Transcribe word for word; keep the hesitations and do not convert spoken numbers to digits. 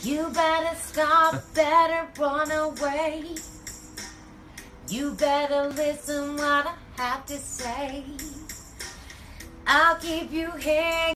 You better stop, better run away. You better listen what I have to say. I'll keep you here.